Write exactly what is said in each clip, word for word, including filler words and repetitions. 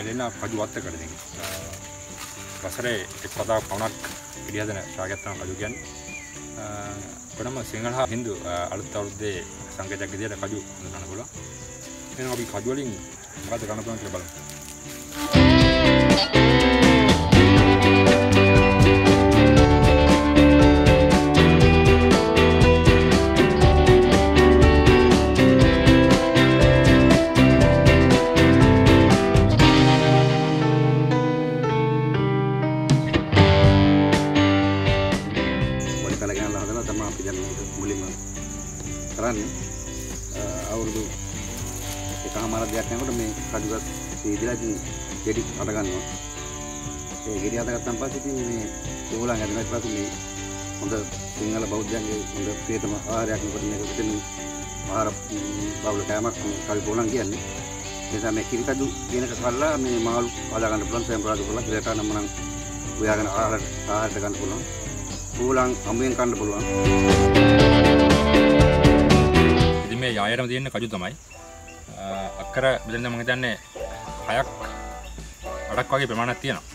දෙන්න කජු වත්තකට දෙන්නේ. වසරේ එක් වතාවක් පමණක් ඉඩ හදන රාගයක් තමයි කජු කියන්නේ. කොනම සිංහල හා හින්දු අලුත් අවුරුද්දේ සංකේතයක් විදිහට කජු හඳුනන්න පුළුවන්. එහෙනම් අපි කජු වලින් මොකද කරන්න පුළුවන් කියලා බලමු. කරන්නේ අවුරුදු එකමාරක් දෙයක් යනකොට මේ කඩුවත් සීදලා ඉතින් ගෙඩි අට ගන්නවා. ඒ ගෙඩි අට ගත්තන් පස්සේ ඉතින් මේ ඕලං හැදෙන ඊට පස්සේ මේ හොඳ සිංහල බෞද්ධයන්ගේ හොඳ ප්‍රියතම ආහාරයක් මොකද මේක පිටින් ආහාර බවුල කෑමක් කවි ඕලං කියන්නේ. ඒ නිසා මේ කිරි කඩු කියන එක කල්ලා මේ මාළු හදා ගන්න පුළුවන් සම්ප්‍රදාය කරලා ඉලට නම් නම් උයාගෙන ආහාර ආහාරට ගන්න පුළුවන්. ඕලං අඹෙන් කන්න පුළුවන්. මේ යායරම තියෙන කජු තමයි අක්කර මෙතන මම හිතන්නේ හයක් අටක් වගේ ප්‍රමාණයක් තියෙනවා.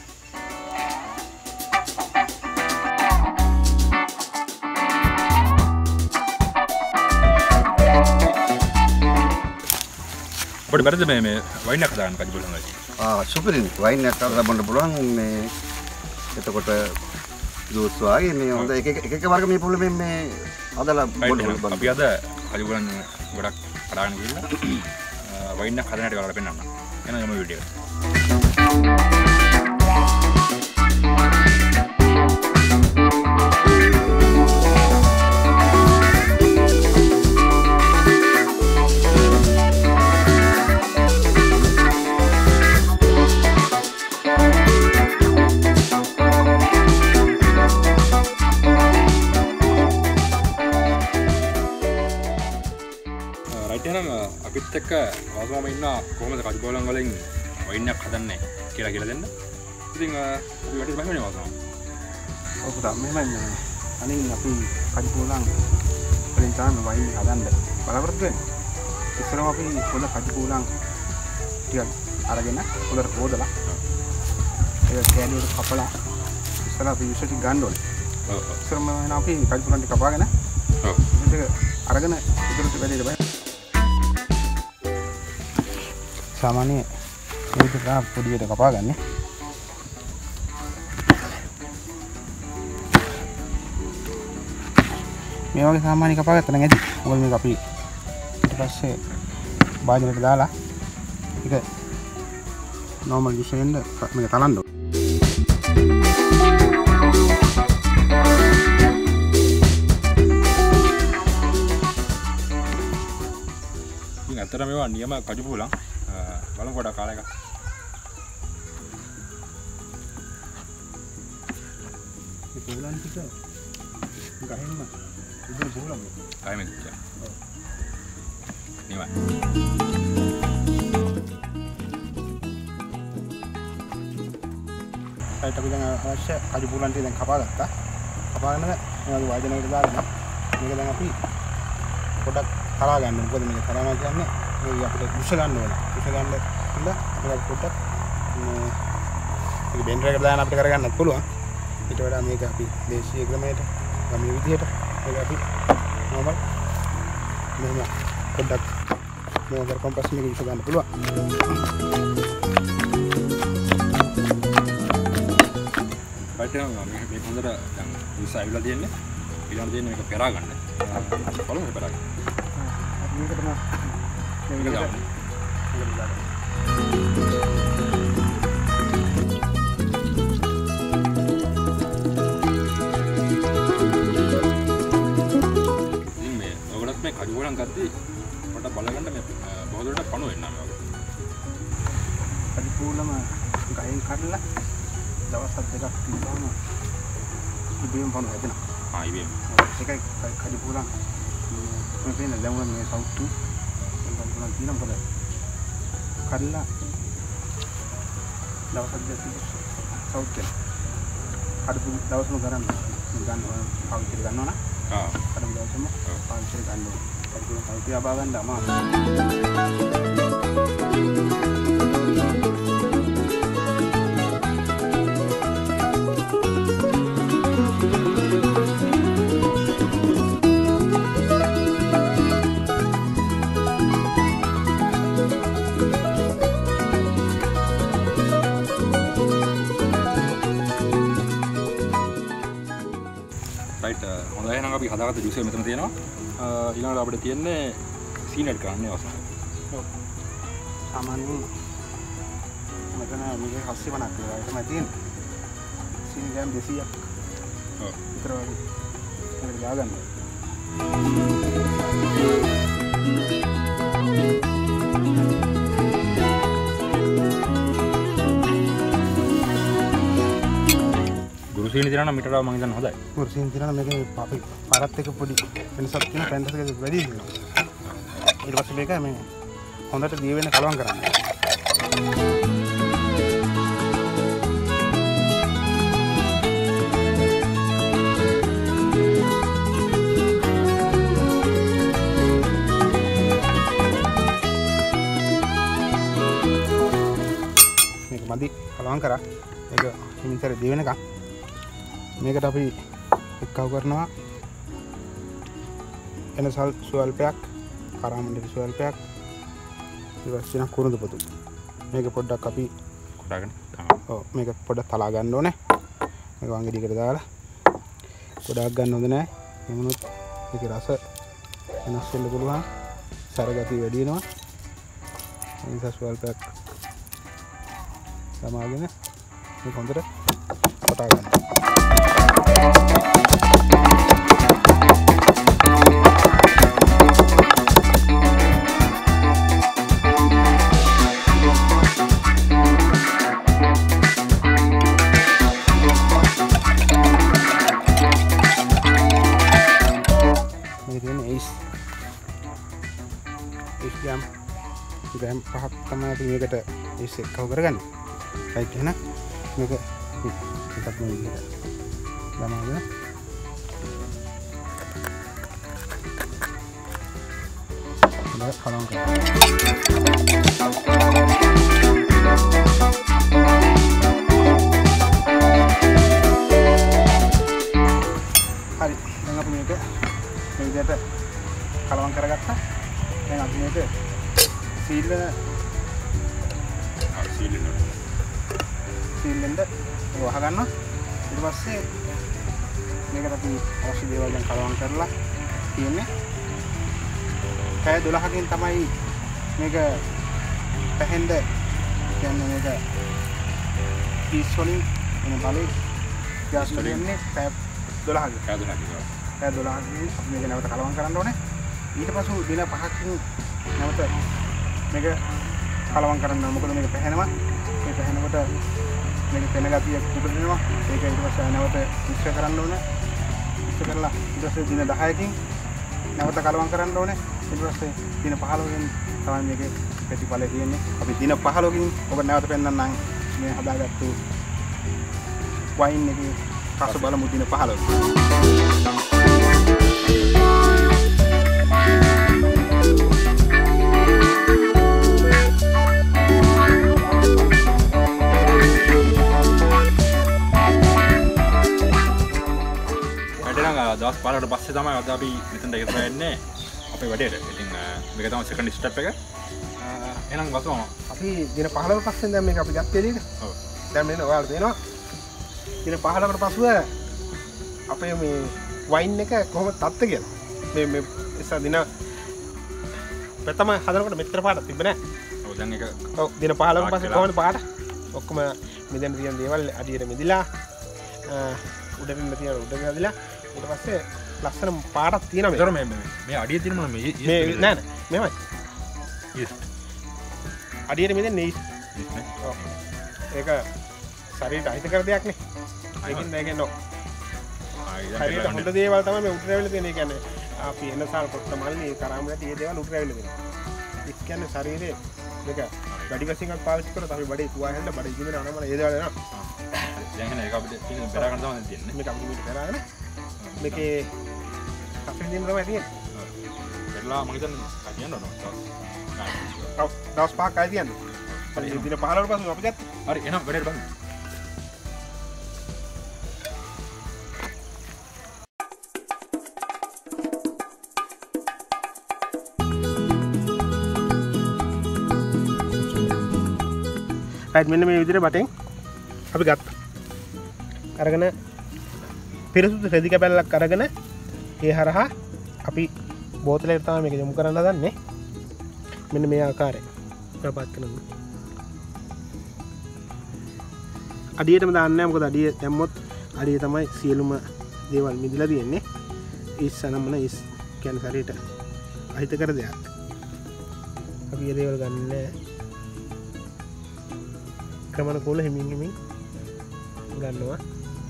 අපිට බැරිද මේ මේ වයින් එකක් දාන්න කජු බලන්න. ආ සුපිරින් වයින් එකක් දාලා බොන්න පුළුවන් මේ එතකොට ජූස් වගේ මේ හොඳ එක එක එක වර්ග මේ පොළ මේ හදලා බොන්න පුළුවන්. අපි අද කජු බලන්න ගොඩක් කඩාගෙන ගිහිල්ලා වයින් එකක් හදන හැටි ඔයාලට පෙන්නන්න. එහෙනම් යමු වීඩියෝ එකට. අපිත් එක්ක වාසුවම ඉන්න කොහොමද කජු බෝලන් වලින් වයින් එකක් හදන්නේ කියලා කියලා දෙන්න. ඉතින් අපි වැඩි බහින්නේ වාසුවම. ඔව් පුතා මෙහෙමයි අනින් අපි කජු බෝලන් වලින් තමයි වයින් එක හදන්න බලාපොරොත්තු වෙන්නේ. ඉස්සරම අපි පොළ කජු බෝලන් ටිකක් අරගෙන පොළට හොදලා ඒක කෑලියට කපලා ඉස්සර අපි විශේෂ ගන්න ඕනේ. ඔව් ඔව්. ඉස්සරම වෙන අපි කජු බෝලන් ටික කපාගෙන ඔව් ඒක අරගෙන ඉදිරියට වැඩේට බයි सामान्य एक का पूरी ये कपा करने මේ වගේ සාමාන්‍ය කපා ගත්තා නම් ඇති. මොකද මේක අපි ඊට පස්සේ භාජනයට දාලා ඒක normal විශේෂයෙන්ද මේක තලන්න ඕනේ. ඉතින් අතර මේවා නියම කජු බෝලන් බලමු පොඩක් කාලා එකක්. ඒ බෝලන් ටික ගහෙන්න ඉතින් බෝලන් ගහෙන්න ඉච්චා. ඔව්. නියමයි. ඒකට අපි දැන් අවශ්‍ය කජු බෝලන් ටික දැන් කපා ගත්තා. කපාගෙන මේ වගේ වාදනයකට දාලා මේක දැන් අපි පොඩක් තරා ගන්න. මොකද මේක තරනවා කියන්නේ මේ අපිට උස ගන්න ඕනේ. උස ගන්න ඉන්න අපිට පොඩ්ඩක් මේ මේක බෙන්ඩර් එකට දාන අපිට කරගන්නත් පුළුවන්. ඊට වඩා මේක අපි දේශීය ක්‍රමයට ගමේ විදියට මේක අපි normal මෙහෙම පොඩ්ඩක් මේක කොම්පස් මේක උස ගන්න පුළුවන්. බයිට් මේ මේ හොඳට දැන් උස ඇවිල්ලා තියෙන්නේ. ඊළඟට තියෙන්නේ මේක පෙරා ගන්න. බලමු පෙරා ගන්න. මේක තමයි මේක දාන්න. මේක දාන්න. ඉතින් මේ ඔයගොල්ලොත් මේ කඩු වලන් ගත්තී පොඩ්ඩක් බලගන්න මේ බෝධුරට පණු වෙන්නා මේ වගේ. කඩු පොළම ගහෙන් කඩලා දවස් හතක් තිබ්බම ඉබේම පණු හැදෙනවා. ආ ඉබේම. ඒකයි කඩු පොළම මේ පේන ලැබුණ මේ සවුතු පොළම තියෙන මොකද කඩලා දවස් හතක් සවුත් කඩු දවස්ම ගන්න ගන්නවා පාවිච්චි කරනවා නා ආ කඩු දවසම පාවිච්චි කරනවා කඩු පාවිච්චි ආවා ගන්න අමාරුයි. හොඳයි එහෙනම් අපි හදාගත්ත ජූස් එක මෙතන තියෙනවා. ඊළඟට අපිට තියෙන්නේ සීනි ඇඩ් කරන්න අවශ්‍යයි. ඔව්. සාමාන්‍යයෙන් මෙතන මේකේ හස්සේ වණක් කියලා තමයි තියෙන්නේ. සීනි ග්‍රෑම් දෙසීයක්. ඔව්. විතර වගේ. මේක දාගන්න. ගුරු සීනි තියනවා නම් මීටර මම හිතන්නේ හොඳයි. ගුරු සීනි තියනවා මේකේ අපි පාරත් එක පොඩි වෙනසක් තියෙන පැන්ටස් එක වැඩි වෙනවා. ඊට පස්සේ මේක මේ හොඳට දිය වෙන කලවම් කරන්න. මේක මදි කලවම් කරා. මේක හිමින්තර දිය වෙනකම් මේකට අපි එක්කව කරනවා එනසල් ස්වල්පයක් කරාමණ්ඩල ස්වල්පයක් ඊපස්සේ නම් කුරුඳු පොතු මේක පොඩ්ඩක් අපි කොටාගෙන ඔව් මේක පොඩ්ඩක් තලා ගන්න ඕනේ මේක වංගෙඩියකට දාලා ගොඩාක් ගන්න හොඳ නැහැ එමුණොත් මේකේ රස වෙනස් වෙන්න පුළුවන් සරගතිය වැඩි වෙනවා ඒ නිසා ස්වල්පයක් සමාගෙන මේක හොඳට කොටා ගන්න. jam jam pahak sama punya kita isi kau kerjakan baik ya nak mereka kita punya kita lama ya udah kalau hari dengan punya kita punya kita kalau angker kata yang aku itu seal ah seal ini seal ini wah kan no itu pasti mereka tapi masih dewa yang kalau angker lah ini kayak dulu hakin tamai mereka pehende yang mereka visualing ini balik gas ini kayak dulu hakin kayak dulu hakin kayak dulu hakin mereka nak kalau angkeran dong ඊට පසු දින පහකින් නැවත මේක කලවම් කරන්න මොකද මේක පැහැෙනවා මේ පැහැෙනකොට මේක පෙන ගතිය කුඩ දෙනවා ඒක ඊට පස්සේ නැවත මිශ්‍ර කරන්න ඕනේ මිශ්‍ර කරලා ඊට පස්සේ දින දහයකින් නැවත කලවම් කරන්න ඕනේ ඊට පස්සේ දින පහළොවකින් තමයි මේකේ ප්‍රතිඵලය තියෙන්නේ අපි දින පහළොවකින් ඔබ නැවත පෙන්නන්නම් මේ හදාගත්තු වයින් එකේ රස බලමු දින පහළොව දවස් පහකට පස්සේ තමයි අද අපි මෙතනට ඉස්සර යන්නේ අපේ වැඩේට. ඉතින් මේක තමයි සෙකන්ඩ් ස්ටෙප් එක. එහෙනම් වසම අපි දින පහළොව පස්සේ දැන් මේක අපි ගත්තේ නේද? ඔව්. දැන් මෙන්න ඔයාලට දෙනවා. දින පහළොවකට පසුව අපේ මේ වයින් එක කොහොමද තත්ත්වය කියලා. මේ මේ ඉස්සර දින ප්‍රථම හදනකොට මෙතර පාටක් තිබ්බේ නැහැ. ඔව් දැන් ඒක ඔව් දින පහළොවකට පස්සේ කොහොමද පාට? ඔක්කොම මෙතන තියෙන දේවල් අඩියට මිදිලා උඩින් තියෙන උඩින් හදලා ඊට පස්සේ ලස්සන පාටක් තියෙනවා මේක. මේ මේ අඩිය තියෙන මොන මේ මේ නෑ නෑ මෙහෙමයි. ඊස්ට්. අඩියට මෙතන ඊස්ට්. ඊස්ට් නේ. ඔව්. ඒක ශරීරයට අහිත කර දෙයක් නේ. ඒකින් මේකේ නෝ. ශරීරයට හොඳ දේවල් තමයි මේ උඩට ඇවිල්ලා තියෙන්නේ. ඒ කියන්නේ අපි එනසාර පොත්ත මල්ලි කරාමයට මේ දේවල් උඩට ඇවිල්ලා තියෙනවා. ඒක කියන්නේ ශරීරයේ මේක වැඩි වශයෙන් පාවිච්චි කරලා අපි බඩේ තුවා හැල්ල බඩේ ඉදිමන අනමන ඒ දේවල් එනවා. දැන් එහෙනම් ඒක අපිට තියෙන බෙදා ගන්න තමයි තියෙන්නේ. මේක අපිට මේක බෙදාගෙන මේකේ කෆේ දෙන්න තමයි තියෙන්නේ. පෙරලා මම හිතන්නේ කියන්න ඕන. තව දවස් පහක් ආයි තියන්න. හරි දින පහළොවට පස්සේ අපි ගත්තා. හරි එහෙනම් වැඩේට බලමු. රයිට් මෙන්න මේ විදිහට බටෙන් අපි ගත්තා. අරගෙන පිරිසුදු රෙදි කැබැල්ලක් අරගෙන ඒ හරහා අපි බෝතලයට තමයි මේක යොමු කරන්න හදන්නේ. මෙන්න මේ ආකාරයෙන් ප්‍රපාත කරනවා. අඩියටම දාන්නේ නැහැ මොකද අඩිය දැම්මොත් අඩිය තමයි සියලුම දේවල් මිදලා තියෙන්නේ. ඉස් සනමන ඉස් කියන්නේ ශරීරයට අහිතකර දෙයක්. අපි ඒ දේවල් ගන්න නැහැ. ක්‍රමණකෝල හිමින් හිමින් ගන්නවා.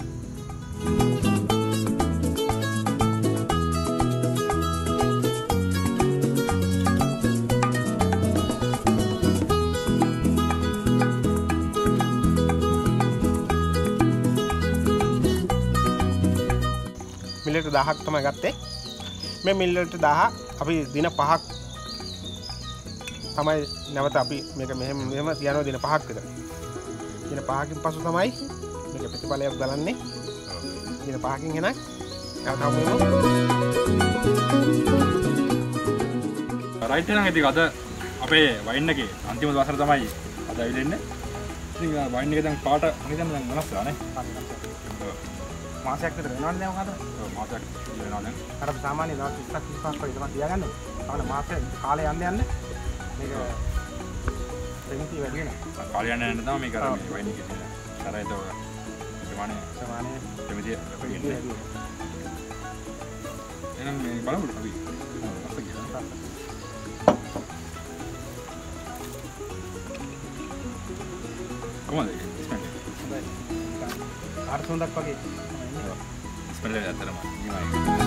මිලිලිටර් දහයක් තමයි ගත්තේ. මේ මිලිලිටර් දහ අපි දින පහක් තමයි නැවත අපි මේක මෙහෙම මෙහෙම තියනවා දින පහක් විතර. දින පහකින් පසු තමයි මේක ප්‍රතිඵලයක් බලන්නේ. දින පහකින් එනක් නැවතම රයිට් එහෙනම් ඉතින් අද අපේ වයින් එකේ අන්තිම දවසට තමයි අද ඇවිල්ලා. ඉතින් වයින් එක දැන් පාට අනිදන් දැන් වෙනස් වෙලා නේ. මාසයක් විතර වෙනවනේ දැන් මොකද? ඔව් මාසයක් වෙනවා දැන්. අර අපි සාමාන්‍ය දවස් විස්සක් විස්සක් වගේ තමයි තියාගන්න ඕනේ. කාලේ මාසෙ කාලේ යන්න යන්න මේක ප්‍රමිති වැඩි වෙනවා. කාලේ යන්න යන්න තමයි මේක අර මේ වයින් එකේ තියෙන. තරයිත ඔය සමාන සමාන ප්‍රමිතිය වැඩි වෙනවා. එහෙනම් මේ බලමු අපි. අස්ස ගියා. කොහොමද ඒක? අර සොඳක් වගේ ස්මෙල් එක ඇත්තටම නිමයි.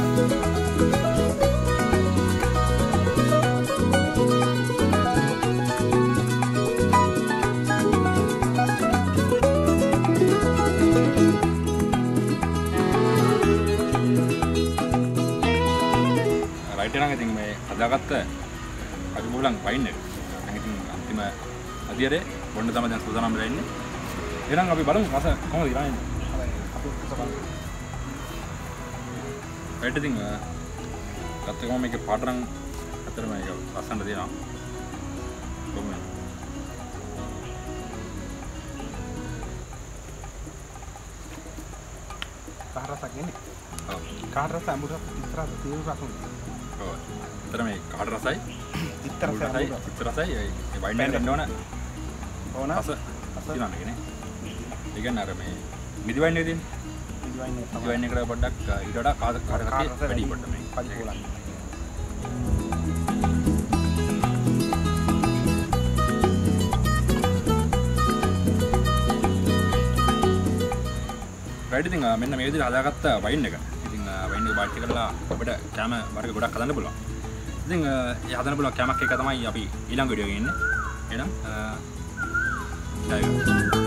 රයිට් එකක් ඉතින් මේ හදාගත්ත කඩු බුලන් වයින් එක. දැන් ඉතින් අන්තිම අදියරේ බොන්න තමයි දැන් සූදානම් වෙලා ඉන්නේ. එහෙනම් අපි බලමු රස කොහොමද ඉරන්නේ. රයිට් ඉතින් ගත්ත ගමන් මේකේ පාටරන් අතර මේක ලස්සනට දෙනවා. කොහොමද? කාට රසක් එන්නේ? ඔව්. කාට රස අමුඩ ඉතර රස තීරු රස උනේ. ඔව්. අතර මේ කාට රසයි? ඉතර රසයි. ඉතර රසයි. ඒ වයින් එකේ ඉන්න ඕන. ඕන. රස තියෙනවා මේකනේ. ඒ කියන්නේ අර මේ මිදි වයින් එකේ තියෙන. මිදි වයින් එක තමයි. වයින් එකට පොඩ්ඩක් ඊට වඩා කාට කාට රසය වැඩි පොඩ්ඩක් මේ. පඩි පොලක්. රයිට් ඉතින් මෙන්න මේ විදිහට හදාගත්ත වයින් එක. ඉතින් වයින් එක බාට් කරලා අපිට කැම වර්ග ගොඩක් හදන්න පුළුවන්. ඉතින් ඒ හදන්න පුළුවන් කැමක් එක තමයි අපි ඊළඟ වීඩියෝ එකේ ඉන්නේ. එහෙනම් ආ